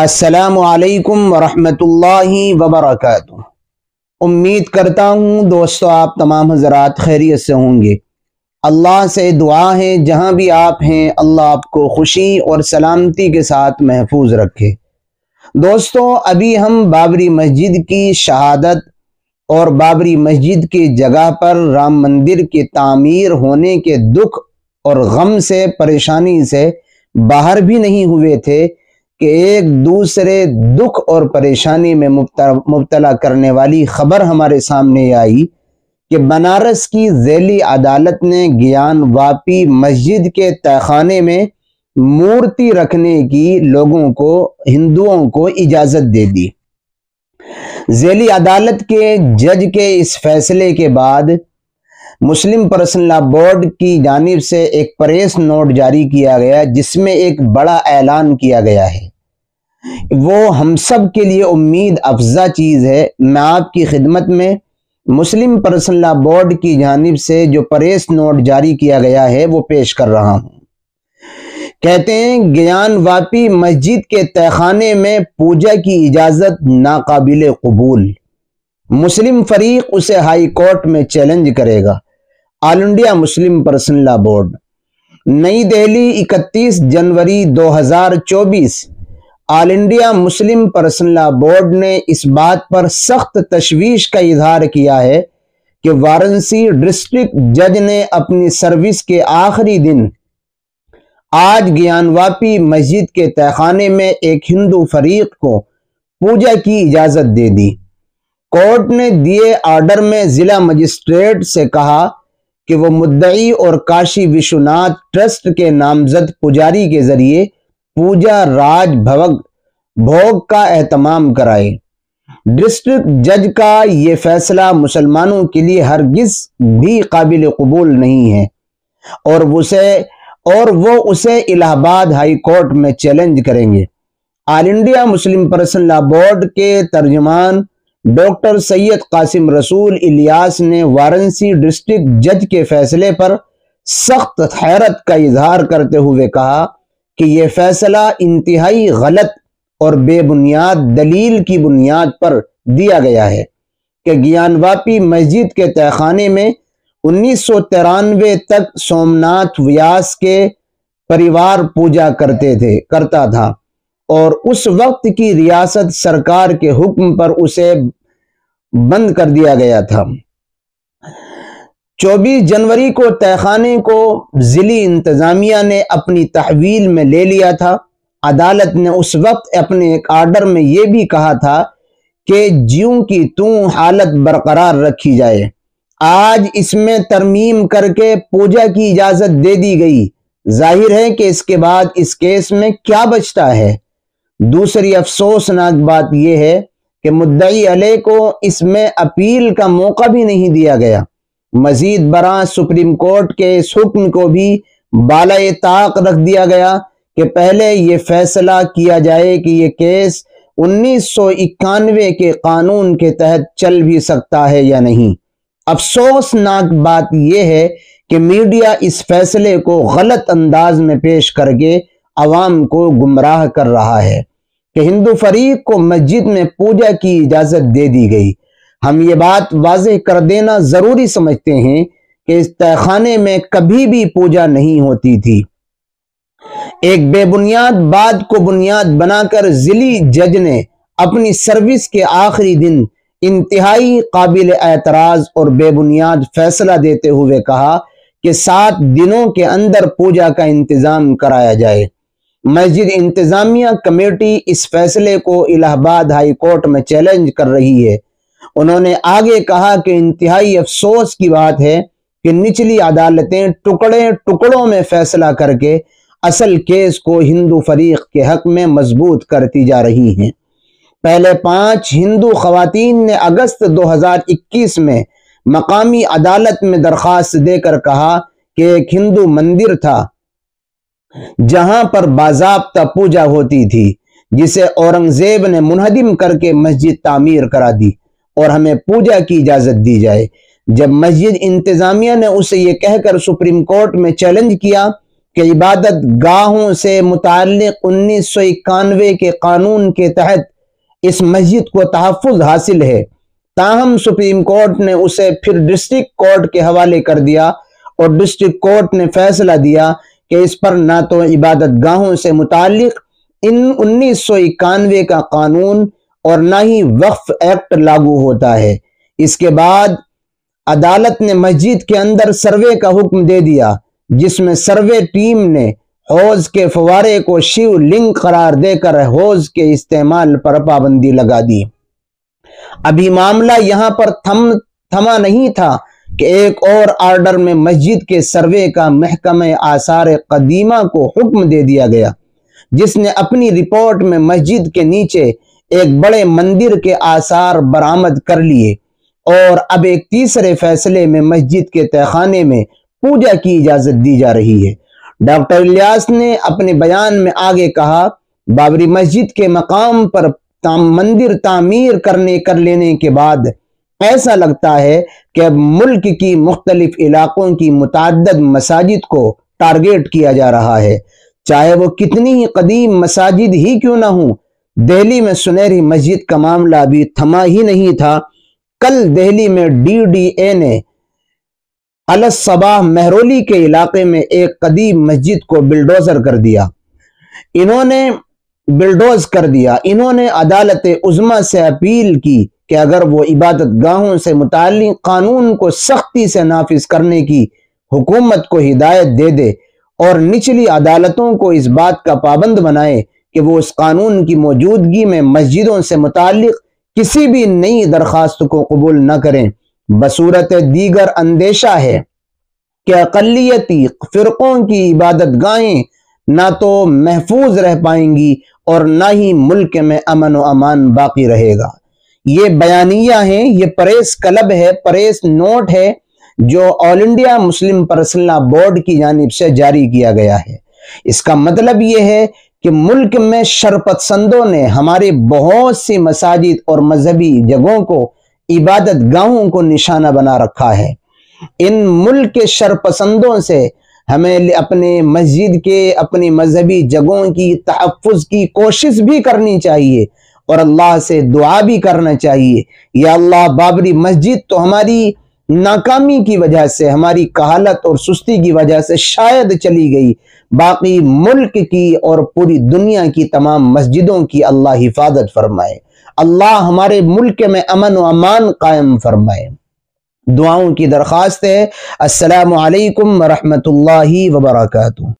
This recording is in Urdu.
السلام علیکم ورحمۃ اللہ وبرکاتہ۔ امید کرتا ہوں دوستو آپ تمام حضرات خیریت سے ہوں گے۔ اللہ سے دعا ہے جہاں بھی آپ ہیں اللہ آپ کو خوشی اور سلامتی کے ساتھ محفوظ رکھے۔ دوستو ابھی ہم بابری مسجد کی شہادت اور بابری مسجد کی جگہ پر رام مندر کی تعمیر ہونے کے دکھ اور غم سے پریشانی سے باہر بھی نہیں ہوئے تھے کہ ایک دوسرے دکھ اور پریشانی میں مبتلا کرنے والی خبر ہمارے سامنے آئی کہ بنارس کی ذیلی عدالت نے گیان واپی مسجد کے تہخانے میں مورتی رکھنے کی لوگوں کو ہندوؤں کو اجازت دے دی۔ ذیلی عدالت کے جج کے اس فیصلے کے بعد مسلم پرسنل لا بورڈ کی جانب سے ایک پریس نوٹ جاری کیا گیا جس میں ایک بڑا اعلان کیا گیا ہے۔ وہ ہم سب کے لیے امید افزا چیز ہے۔ میں آپ کی خدمت میں مسلم پرسنل لا بورڈ کی جانب سے جو پریس نوٹ جاری کیا گیا ہے وہ پیش کر رہا ہوں۔ کہتے ہیں گیان واپی مسجد کے تہخانے میں پوجا کی اجازت ناقابل قبول، مسلم فریق اسے ہائی کورٹ میں چیلنج کرے گا۔ All India Muslim personal law board, نئی دہلی 31 جنوری 2024۔ All India Muslim personal law board نے اس بات پر سخت تشویش کا اظہار کیا ہے کہ وارانسی ڈسٹرکٹ جج نے اپنی سروس کے آخری دن آج گیان واپی مسجد کے تہخانے میں ایک ہندو فریق کو پوجا کی اجازت دے دی۔ کورٹ نے دیے آرڈر میں ضلع مجسٹریٹ سے کہا کہ وہ مدعی اور کاشی وشوناتھ ٹرسٹ کے نامزد پجاری کے ذریعے پوجا راج بھوگ کا اہتمام کرائے۔ ڈسٹرکٹ جج کا یہ فیصلہ مسلمانوں کے لیے ہرگز بھی قابل قبول نہیں ہے اور وہ اسے الہ آباد ہائی کورٹ میں چیلنج کریں گے۔ All India Muslim personal law board کے ترجمان ڈاکٹر سید قاسم رسول الیاس نے وارانسی ڈسٹرکٹ جج کے فیصلے پر سخت حیرت کا اظہار کرتے ہوئے کہا کہ یہ فیصلہ انتہائی غلط اور بے بنیاد دلیل کی بنیاد پر دیا گیا ہے کہ گیان واپی مسجد کے تہخانے میں 1993 تک سومناتھ ویاس کے پریوار پوجا کرتا تھا اور اس وقت کی ریاست سرکار کے حکم پر اسے بند کر دیا گیا تھا۔ 24 جنوری کو تہخانے کو ضلعی انتظامیہ نے اپنی تحویل میں لے لیا تھا۔ عدالت نے اس وقت اپنے ایک آرڈر میں یہ بھی کہا تھا کہ جیوں کی توں حالت برقرار رکھی جائے۔ آج اس میں ترمیم کر کے پوجا کی اجازت دے دی گئی۔ ظاہر ہے کہ اس کے بعد اس کیس میں کیا بچتا ہے۔ دوسری افسوسناک بات یہ ہے کہ مدعی علیہ کو اس میں اپیل کا موقع بھی نہیں دیا گیا۔ مزید برآں سپریم کورٹ کے اس حکم کو بھی بالائے طاق رکھ دیا گیا کہ پہلے یہ فیصلہ کیا جائے کہ یہ کیس 1991 کے قانون کے تحت چل بھی سکتا ہے یا نہیں۔ افسوسناک بات یہ ہے کہ میڈیا اس فیصلے کو غلط انداز میں پیش کر کے عوام کو گمراہ کر رہا ہے کہ ہندو فریق کو مسجد میں پوجا کی اجازت دے دی گئی۔ ہم یہ بات واضح کر دینا ضروری سمجھتے ہیں کہ اس تہخانے میں کبھی بھی پوجا نہیں ہوتی تھی۔ ایک بے بنیاد بات کو بنیاد بنا کر ضلعی جج نے اپنی سروس کے آخری دن انتہائی قابل اعتراض اور بے بنیاد فیصلہ دیتے ہوئے کہا کہ 7 دنوں کے اندر پوجا کا انتظام کرایا جائے۔ مسجد انتظامیہ کمیٹی اس فیصلے کو الہ آباد ہائی کورٹ میں چیلنج کر رہی ہے۔ انہوں نے آگے کہا کہ انتہائی افسوس کی بات ہے کہ نچلی عدالتیں ٹکڑوں میں فیصلہ کر کے اصل کیس کو ہندو فریق کے حق میں مضبوط کرتی جا رہی ہیں۔ پہلے 5 ہندو خواتین نے اگست 2021 میں مقامی عدالت میں درخواست دے کر کہا کہ ایک ہندو مندر تھا جہاں پر باضابطہ پوجا ہوتی تھی جسے اورنگزیب نے منہدم کر کے مسجد تعمیر کرا دی اور ہمیں پوجا کی اجازت دی جائے۔ جب مسجد انتظامیہ نے اسے یہ کہہ کر سپریم کورٹ میں چیلنج کیا کہ عبادت گاہوں سے متعلق 1991 کے قانون کے تحت اس مسجد کو تحفظ حاصل ہے، تاہم سپریم کورٹ نے اسے پھر ڈسٹرکٹ کورٹ کے حوالے کر دیا اور ڈسٹرکٹ کورٹ نے فیصلہ دیا کہ اس پر نہ تو عبادت گاہوں سے متعلق 1991 کا قانون اور نہ ہی وقف ایکٹ لاگو ہوتا ہے۔ اس کے بعد عدالت نے مسجد کے اندر سروے کا حکم دے دیا، جس میں سروے ٹیم نے حوض کے فوارے کو شیو لنگ قرار دے کر حوض کے استعمال پر پابندی لگا دی۔ ابھی معاملہ یہاں پر تھما نہیں تھا کہ ایک اور آرڈر میں مسجد کے سروے کا محکمہ آثار قدیمہ کو حکم دے دیا گیا، جس نے اپنی رپورٹ میں مسجد کے نیچے ایک بڑے مندر کے آثار برآمد کر لیے، اور اب ایک تیسرے فیصلے میں مسجد کے تہخانے میں پوجا کی اجازت دی جا رہی ہے۔ ڈاکٹر الیاس نے اپنے بیان میں آگے کہا، بابری مسجد کے مقام پر مندر تعمیر کر لینے کے بعد ایسا لگتا ہے کہ اب ملک کی مختلف علاقوں کی متعدد مساجد کو ٹارگیٹ کیا جا رہا ہے، چاہے وہ کتنی ہی قدیم مساجد ہی کیوں نہ ہوں۔ دہلی میں سنہری مسجد کا معاملہ ابھی تھما ہی نہیں تھا۔ کل دہلی میں DDA نے الصباح مہرولی کے علاقے میں ایک قدیم مسجد کو بلڈوزر کر دیا۔ انہوں نے عدالت عظمیٰ سے اپیل کی کہ اگر وہ عبادت گاہوں سے متعلق قانون کو سختی سے نافذ کرنے کی حکومت کو ہدایت دے دے اور نچلی عدالتوں کو اس بات کا پابند بنائے کہ وہ اس قانون کی موجودگی میں مسجدوں سے متعلق کسی بھی نئی درخواست کو قبول نہ کریں۔ بصورت دیگر اندیشہ ہے کہ اقلیتی فرقوں کی عبادت گاہیں نہ تو محفوظ رہ پائیں گی اور نہ ہی ملک میں امن و امان باقی رہے گا۔ یہ بیانیہ ہیں، یہ پریس کلب ہے، پریس نوٹ ہے جو all India Muslim personal law board کی جانب سے جاری کیا گیا ہے۔ اس کا مطلب یہ ہے کہ ملک میں شرپسندوں نے ہمارے بہت سی مساجد اور مذہبی جگہوں کو، عبادت گاہوں کو نشانہ بنا رکھا ہے۔ ان ملک کے شرپسندوں سے ہمیں اپنے مسجد کے، اپنی مذہبی جگہوں کی تحفظ کی کوشش بھی کرنی چاہیے اور اللہ سے دعا بھی کرنا چاہیے، یا اللہ بابری مسجد تو ہماری ناکامی کی وجہ سے، ہماری کہالت اور سستی کی وجہ سے شاید چلی گئی، باقی ملک کی اور پوری دنیا کی تمام مسجدوں کی اللہ حفاظت فرمائے، اللہ ہمارے ملک میں امن و امان قائم فرمائے۔ دعاؤں کی درخواست ہے۔ السلام علیکم ورحمۃ اللہ وبرکاتہ۔